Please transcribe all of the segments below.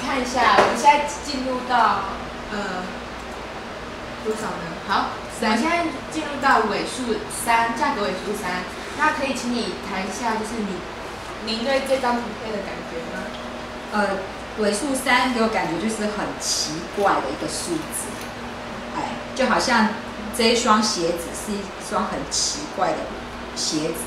看一下，我们现在进入到多少呢？好，我们现在进入到尾数3，价格尾数3。那可以请你谈一下，就是您对这张图片的感觉吗？ 尾数3给我感觉就是很奇怪的一个数字，哎，就好像这一双鞋子是一双很奇怪的鞋子。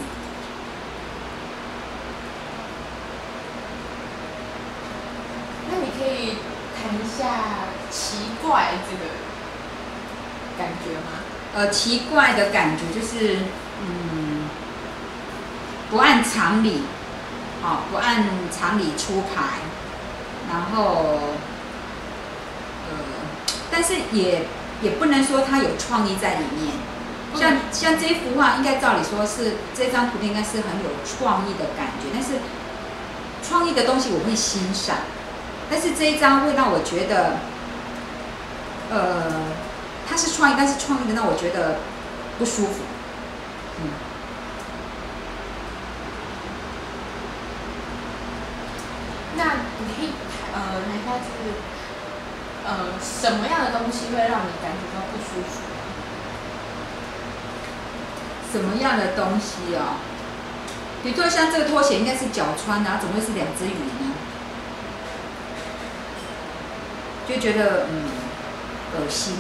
那你可以谈一下奇怪这个感觉吗？ 奇怪的感觉就是，不按常理，不按常理出牌，然后，但是也不能说它有創意在里面。像这幅画，应该照理说是这张图片应该是很有创意的感觉，但是创意的东西我会欣赏，但是这一张会让我觉得，它是创意，但是创意的让我觉得不舒服。 那你可以谈一下，就是什么样的东西会让你感觉到不舒服？ 什么样的东西哦？比如说像这个拖鞋应该是脚穿的，怎么会是2只鱼呢？就觉得恶心。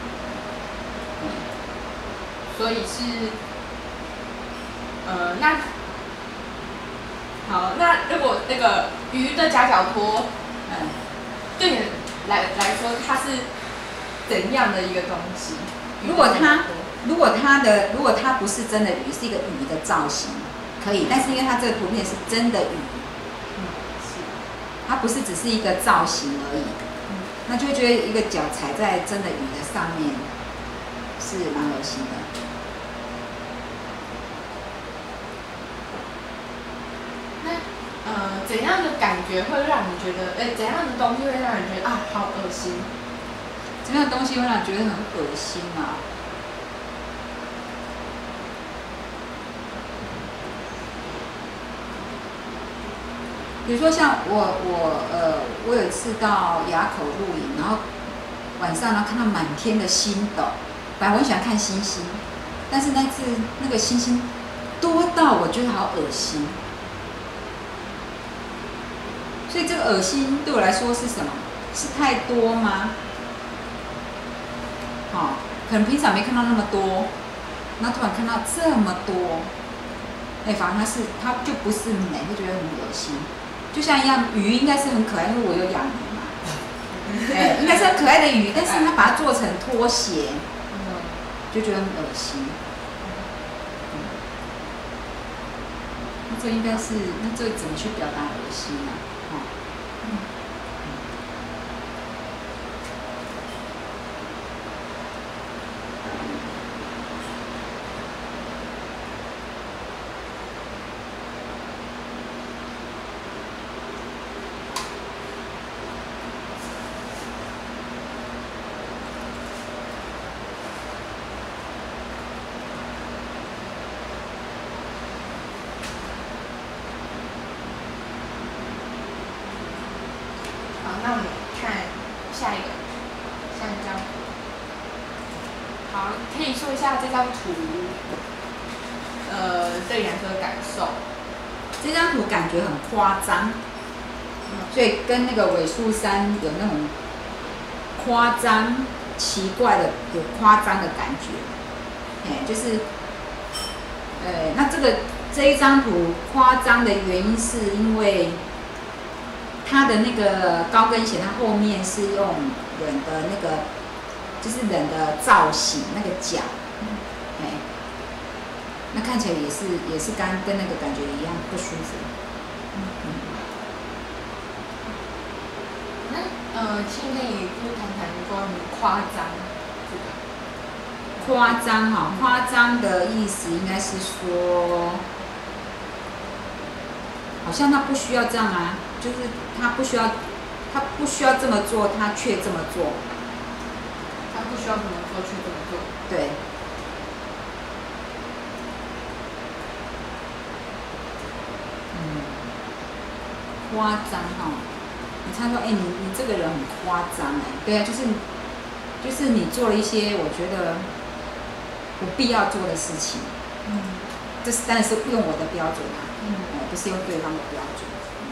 所以是那好，那如果那个鱼的夹脚拖，对你来说它是怎样的一个东西？ 如果它不是真的鱼，是一个鱼的造型，可以。但是因为它这个图片是真的鱼，它不是只是一个造型而已，那就会觉得一个脚踩在真的鱼的上面，是蛮恶心的。 那怎样的感觉会让你觉得，怎样的东西会让你觉得啊，好恶心？ 怎样的东西会让你觉得很恶心啊？比如说像我有一次到垭口露营，然后晚上呢看到满天的星斗，本来我很喜欢看星星，但是那次那个星星多到我觉得好恶心，所以这个恶心对我来说是什么？是太多吗？可能平常没看到那么多，那突然看到这么多，反正它就不是美，会觉得很恶心。就像一样，鱼应该是很可爱，因为我有养鱼嘛。应该是很可爱的鱼，但是它把它做成拖鞋，就觉得很恶心。那这应该是，那这怎么去表达恶心呢？ 那我们看下一张图。好，可以说一下这张图，对你来说的感受。 这张图感觉很夸张，所以跟那个尾数3有那种夸张、奇怪的、有夸张的感觉。就是，那这一张图夸张的原因是因为。它的那个高跟鞋，它后面是用人的那个，就是人的造型，那个脚，那看起来也是跟那个感觉一样不舒服。 那请可以多谈谈关于夸张这个。 夸张夸张的意思应该是说，好像他不需要这样啊。就是他不需要这么做，他却这么做。 他不需要这么做，却这么做。 对。夸张他说，你这个人很夸张对啊，就是你做了一些我觉得不必要做的事情，这是当然是用我的标准啊，不是用对方的标准。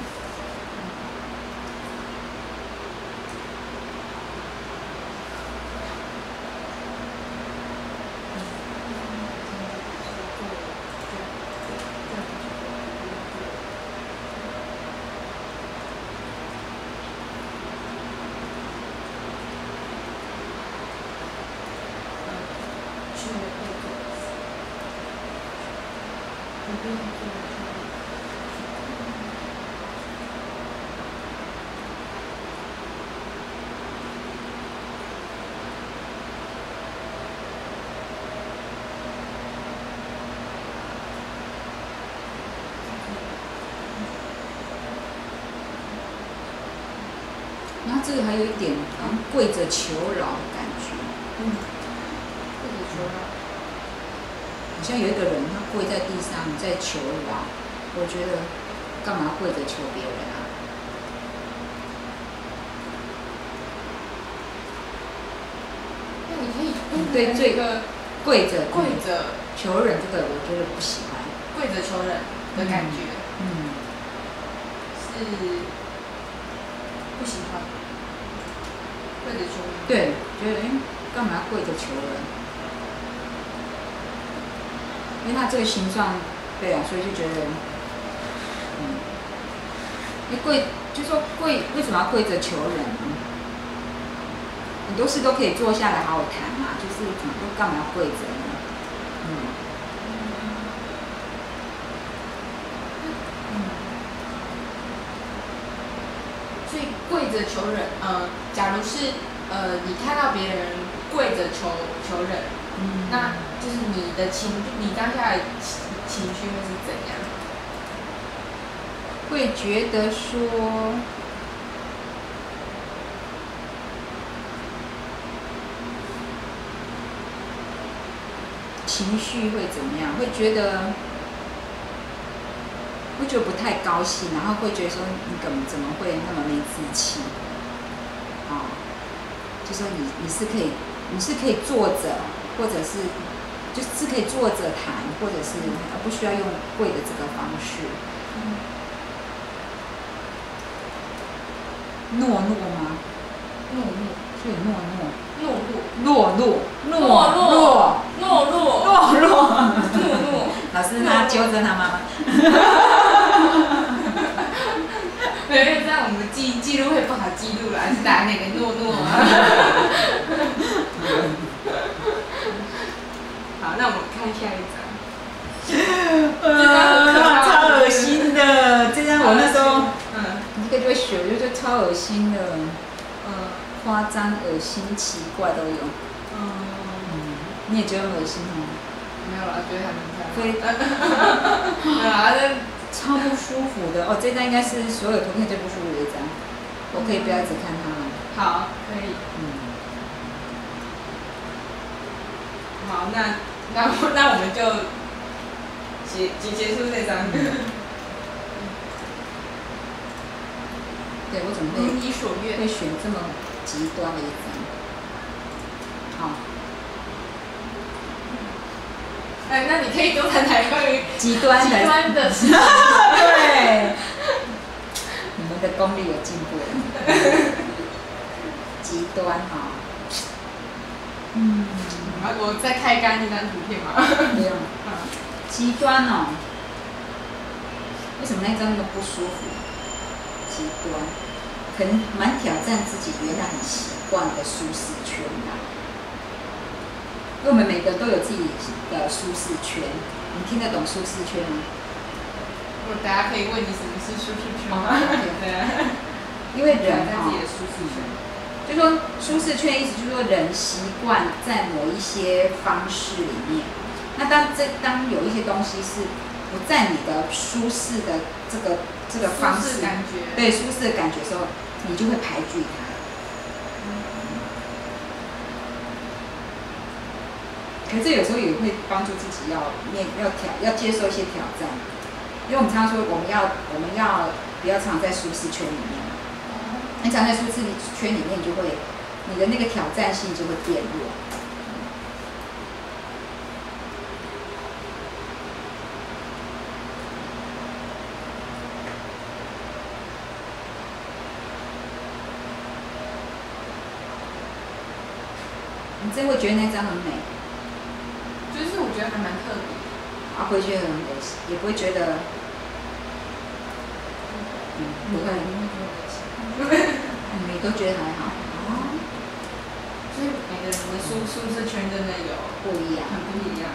然后这个还有一点好像跪着求饶的感觉， 跪着求饶， 好像有一个人他跪在地上在求饶，我觉得干嘛跪着求别人啊？ 那你可以对这个跪着求人，这个我觉得不喜欢， 跪着求人的感觉，是不喜欢。跪着求人， 对，觉得干嘛跪着求人？因为他这个形状，对啊，所以就觉得，就说跪，为什么要跪着求人呢？很多事都可以坐下来好好谈嘛，就是怎么都干嘛要跪着呢？ 所以跪着求人，假如是你看到别人跪着求人，那就是你当下的情绪会是怎样？ 会觉得说，情绪会怎么样？会觉得不太高兴，然后会觉得说你怎么会那么没志气？就说你是可以坐着，或者是就是可以坐着谈，或者是不需要用跪的这个方式。懦弱吗？ 懦弱， 所以懦弱。老师他纠正他妈妈。 没有，这样我们记录会不好记录啦，是打那个诺啊。好，那我们看下一张。这张超恶心的，这张我那时候，这个就会选，我觉得超恶心的，夸张、恶心、奇怪都有。你也觉得恶心吗？ 没有啦，觉得还蛮漂亮。没有啦， 超不舒服的哦，这张应该是所有图片最不舒服的一张，我可以不要一直看它吗？ 好，可以。好，那我们就结束这张。 对，我怎么会如你所愿会选这么极端的一张？好。 那你可以多谈谈关于极端的事情。 对，你们的功力有进步了。极端哈。 我再开干这张图片吗？ 不用。极端哦。为什么那张那么不舒服？极端，可能蛮挑战自己原来很习惯的舒适圈吧。因为我们每个人都有自己的舒适圈，你听得懂舒适圈吗？ 我大家可以问你什么是舒适圈吗？对啊。 因为人在自己的舒适圈， 就说舒适圈意思就是说人习惯在某一些方式里面，那当有一些东西是不在你的舒适的这个方式， 感觉对舒适的感觉的时候，你就会排拒它。可是有时候也会帮助自己要接受一些挑战，因为我们常常说我们要不要常在舒适圈里面， 你长在舒适圈里面，就会你的那个挑战性就会变弱。你真会觉得那张很美， 就是我觉得还蛮特别。 啊，回去很美，也不会觉得，不会，你都觉得还好。哦， 就是每个人的舒适圈真的有不一样， 很不一样。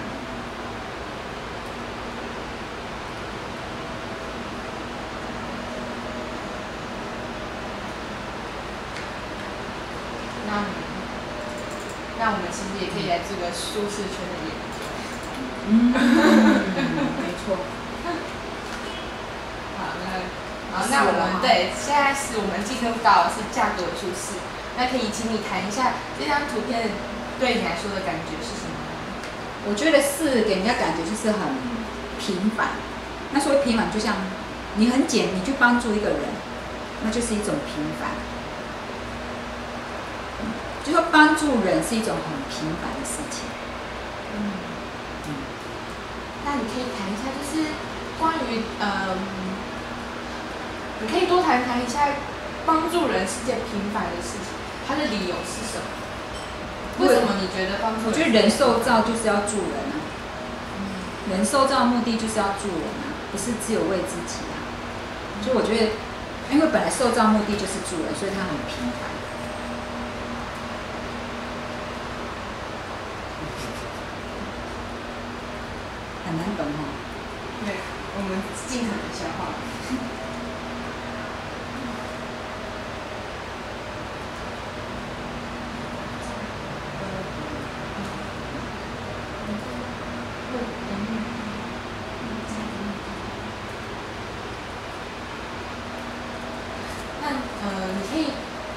那我们其实也可以来做个舒适圈的研究。 没错。 好，那我们对，现在是我们进入到是价格尾数4，那可以请你谈一下这张图片对你来说的感觉是什么呢？ 我觉得4给人家感觉就是很平凡。那所谓平凡，就像你很你去帮助一个人，那就是一种平凡。就说帮助人是一种很平凡的事情。 那你可以谈一下，就是关于你可以多谈一下帮助人是件平凡的事情，它的理由是什么？为什么你觉得帮助人？ 我觉得人受造就是要助人啊。人受造的目的就是要助人啊，不是只有为自己啊。所以我觉得，因为本来受造目的就是助人，所以它很平凡。很难懂哦。 对，我们尽可能消化。那你可以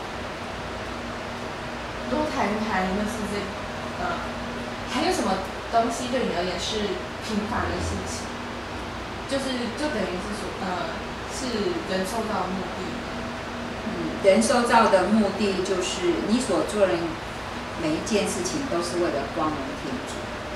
多谈谈，就是还有什么东西对你而言是平凡的事情？就等于是说，是人受造的目的。 人受造的目的就是你所做的每一件事情都是为了光荣天主。